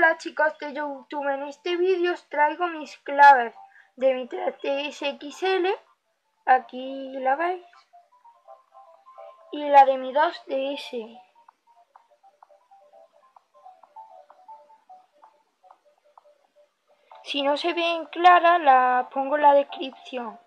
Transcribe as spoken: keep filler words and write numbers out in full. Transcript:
Hola chicos de YouTube, en este vídeo os traigo mis claves de mi T S X L, aquí la veis, y la de mi dos D S. Si no se ven clara, la pongo en la descripción.